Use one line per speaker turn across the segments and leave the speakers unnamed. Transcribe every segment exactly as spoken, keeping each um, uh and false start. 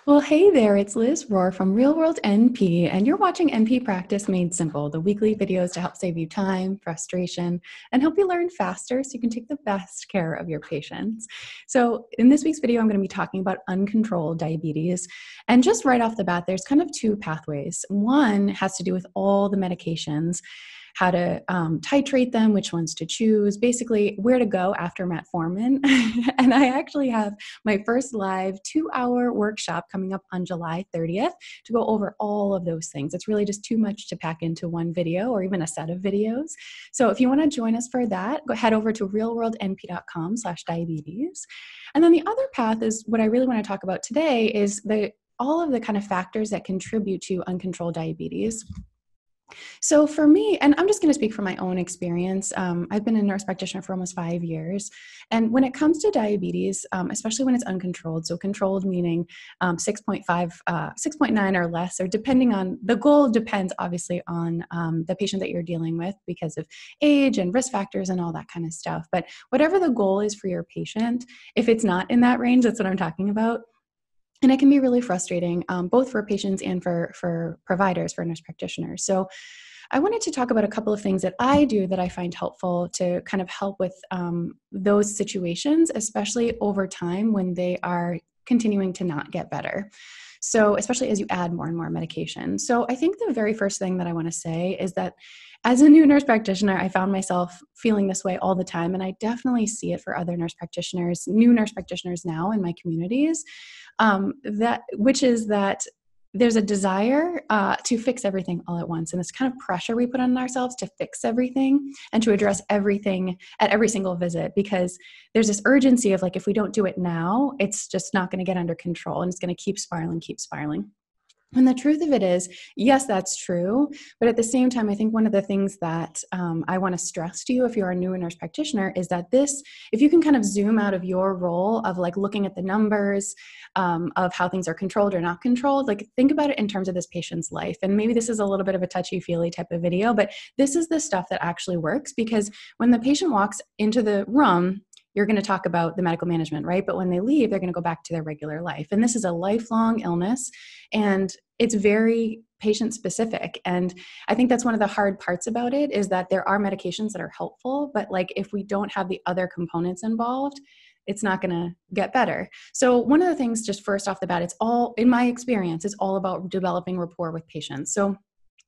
Well, hey there, it's Liz Rohr from Real World N P, and you're watching N P Practice Made Simple, the weekly videos to help save you time, frustration, and help you learn faster so you can take the best care of your patients. So, in this week's video, I'm going to be talking about uncontrolled diabetes. And just right off the bat, there's kind of two pathways. One has to do with all the medications, how to um, titrate them, which ones to choose, basically where to go after metformin. And I actually have my first live two-hour workshop coming up on July thirtieth to go over all of those things. It's really just too much to pack into one video or even a set of videos. So if you want to join us for that, go head over to realworldnp.com slash diabetes. And then the other path is what I really want to talk about today is the all of the kind of factors that contribute to uncontrolled diabetes. So for me, and I'm just going to speak from my own experience, um, I've been a nurse practitioner for almost five years. And when it comes to diabetes, um, especially when it's uncontrolled, so controlled meaning um, six point five, uh, six point nine or less, or depending on, the goal depends obviously on um, the patient that you're dealing with because of age and risk factors and all that kind of stuff. But whatever the goal is for your patient, if it's not in that range, that's what I'm talking about. And it can be really frustrating, um, both for patients and for, for providers, for nurse practitioners. So I wanted to talk about a couple of things that I do that I find helpful to kind of help with um, those situations, especially over time when they are continuing to not get better. So especially as you add more and more medication. So I think the very first thing that I want to say is that as a new nurse practitioner, I found myself feeling this way all the time. And I definitely see it for other nurse practitioners, new nurse practitioners now in my communities, um, that which is that there's a desire uh, to fix everything all at once. And this kind of pressure we put on ourselves to fix everything and to address everything at every single visit, because there's this urgency of like, if we don't do it now, it's just not going to get under control and it's going to keep spiraling, keep spiraling. And the truth of it is, yes, that's true. But at the same time, I think one of the things that um, I want to stress to you if you're a new nurse practitioner is that this, if you can kind of zoom out of your role of like looking at the numbers um, of how things are controlled or not controlled, like think about it in terms of this patient's life. And maybe this is a little bit of a touchy-feely type of video, but this is the stuff that actually works, because when the patient walks into the room, you're going to talk about the medical management, right? But when they leave, they're going to go back to their regular life. And this is a lifelong illness, and it's very patient specific. And I think that's one of the hard parts about it, is that there are medications that are helpful, but like if we don't have the other components involved, it's not going to get better. So one of the things, just first off the bat, it's all, in my experience, it's all about developing rapport with patients. So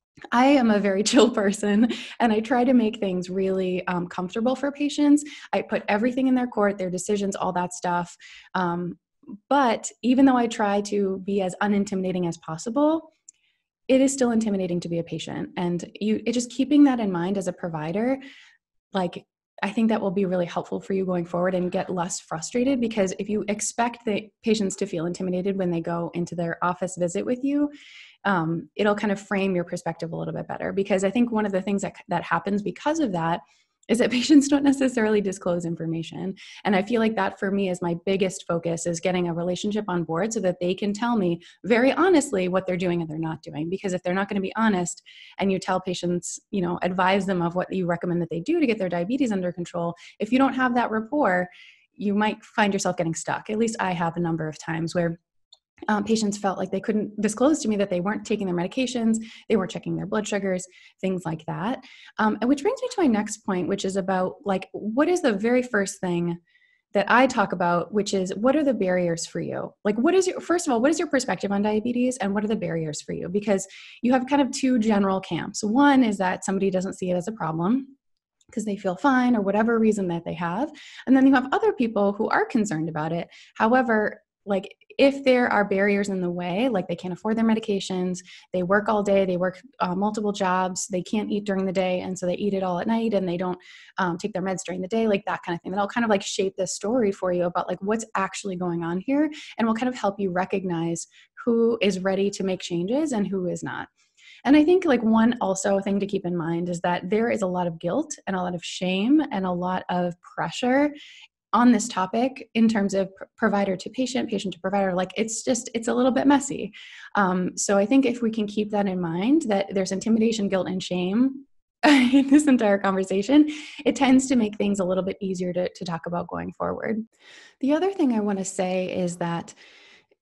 I am a very chill person, and I try to make things really um, comfortable for patients. I put everything in their court, their decisions, all that stuff. Um, but even though I try to be as unintimidating as possible, it is still intimidating to be a patient. And you, it just keeping that in mind as a provider, like, I think that will be really helpful for you going forward and get less frustrated, because if you expect the patients to feel intimidated when they go into their office visit with you, um, it'll kind of frame your perspective a little bit better. Because I think one of the things that, that happens because of that is that patients don't necessarily disclose information. And I feel like that for me is my biggest focus, is getting a relationship on board so that they can tell me very honestly what they're doing and they're not doing. Because if they're not going to be honest, and you tell patients, you know, advise them of what you recommend that they do to get their diabetes under control, if you don't have that rapport, you might find yourself getting stuck. At least I have a number of times where Um, patients felt like they couldn't disclose to me that they weren't taking their medications, they weren't checking their blood sugars, things like that. Um, and which brings me to my next point, which is about like, what is the very first thing that I talk about, which is what are the barriers for you? Like, what is your, first of all, what is your perspective on diabetes, and what are the barriers for you? Because you have kind of two general camps. One is that somebody doesn't see it as a problem because they feel fine or whatever reason that they have. And then you have other people who are concerned about it. However, like if there are barriers in the way, like they can't afford their medications, they work all day, they work uh, multiple jobs, they can't eat during the day, and so they eat it all at night, and they don't um, take their meds during the day, like that kind of thing. That'll kind of like shape this story for you about like what's actually going on here, and will kind of help you recognize who is ready to make changes and who is not. And I think like one also thing to keep in mind is that there is a lot of guilt and a lot of shame and a lot of pressure on this topic in terms of provider to patient, patient to provider. Like it's just, it's a little bit messy. Um, so I think if we can keep that in mind, that there's intimidation, guilt, and shame in this entire conversation, it tends to make things a little bit easier to, to talk about going forward. The other thing I want to say is that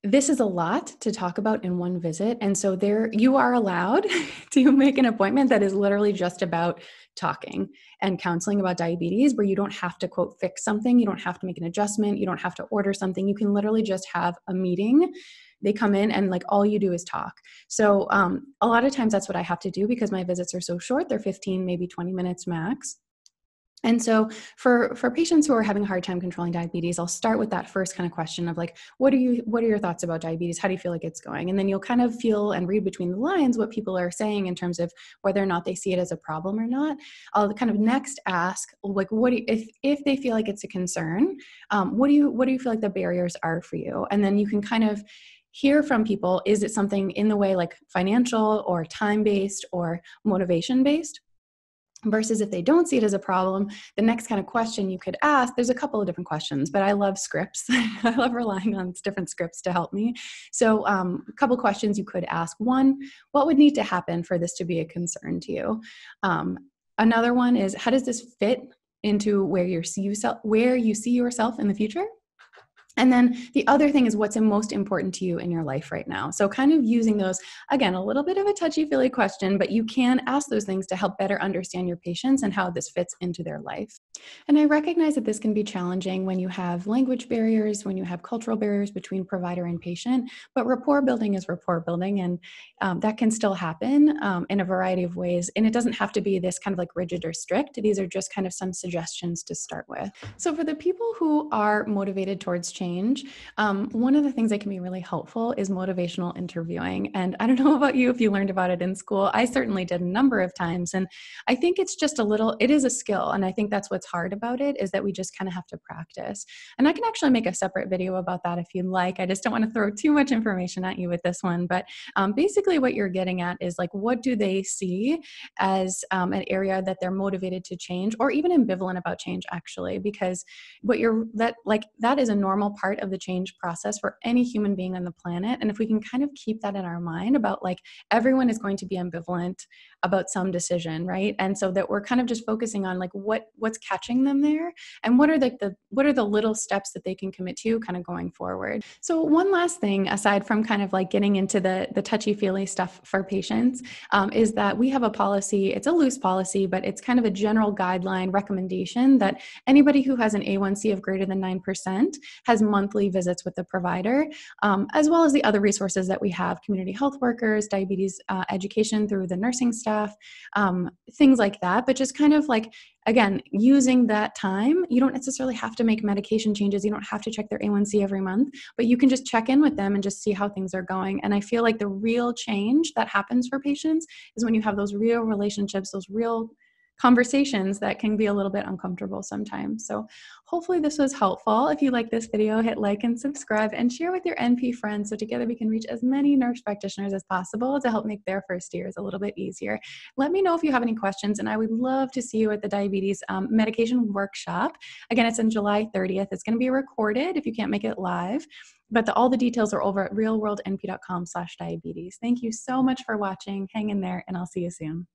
this is a lot to talk about in one visit. And so there you are allowed to make an appointment that is literally just about talking and counseling about diabetes, where you don't have to quote fix something. You don't have to make an adjustment. You don't have to order something. You can literally just have a meeting. They come in and like all you do is talk. So um, a lot of times that's what I have to do because my visits are so short. They're fifteen, maybe twenty minutes max. And so for, for patients who are having a hard time controlling diabetes, I'll start with that first kind of question of like, what are you, what are your thoughts about diabetes? How do you feel like it's going? And then you'll kind of feel and read between the lines what people are saying in terms of whether or not they see it as a problem or not. I'll kind of next ask, like, what do you, if, if they feel like it's a concern, um, what do you, what do you feel like the barriers are for you? And then you can kind of hear from people, is it something in the way like financial or time-based or motivation-based? Versus if they don't see it as a problem, the next kind of question you could ask, there's a couple of different questions, but I love scripts. I love relying on different scripts to help me. So um, a couple questions you could ask. One, what would need to happen for this to be a concern to you? Um, another one is, how does this fit into where, you're, see yourself, where you see yourself in the future? And then the other thing is what's most important to you in your life right now. So kind of using those, again, a little bit of a touchy-feely question, but you can ask those things to help better understand your patients and how this fits into their life. And I recognize that this can be challenging when you have language barriers, when you have cultural barriers between provider and patient, but rapport building is rapport building, and um, that can still happen um, in a variety of ways. And it doesn't have to be this kind of like rigid or strict. These are just kind of some suggestions to start with. So for the people who are motivated towards change, Change. Um, one of the things that can be really helpful is motivational interviewing. And I don't know about you if you learned about it in school. I certainly did a number of times. And I think it's just a little, it is a skill. And I think that's what's hard about it is that we just kind of have to practice. And I can actually make a separate video about that if you'd like. I just don't want to throw too much information at you with this one. But um, basically what you're getting at is like, what do they see as um, an area that they're motivated to change or even ambivalent about change actually, because what you're, that like, that is a normal part of the change process for any human being on the planet. And if we can kind of keep that in our mind about like everyone is going to be ambivalent about some decision, right? And so that we're kind of just focusing on like what what's catching them there and what are the, the what are the little steps that they can commit to kind of going forward. So one last thing aside from kind of like getting into the the touchy-feely stuff for patients um, is that we have a policy. It's a loose policy, but it's kind of a general guideline recommendation that anybody who has an A one C of greater than nine percent has monthly visits with the provider, um, as well as the other resources that we have, community health workers, diabetes uh, education through the nursing staff, um, things like that. But just kind of like, again, using that time, you don't necessarily have to make medication changes. You don't have to check their A one C every month, but you can just check in with them and just see how things are going. And I feel like the real change that happens for patients is when you have those real relationships, those real conversations that can be a little bit uncomfortable sometimes. So hopefully this was helpful. If you like this video, hit like and subscribe and share with your N P friends so together we can reach as many nurse practitioners as possible to help make their first years a little bit easier. Let me know if you have any questions, and I would love to see you at the diabetes um, medication workshop. Again, it's on July thirtieth. It's going to be recorded if you can't make it live, but the, all the details are over at realworldnp.com slash diabetes. Thank you so much for watching. Hang in there, and I'll see you soon.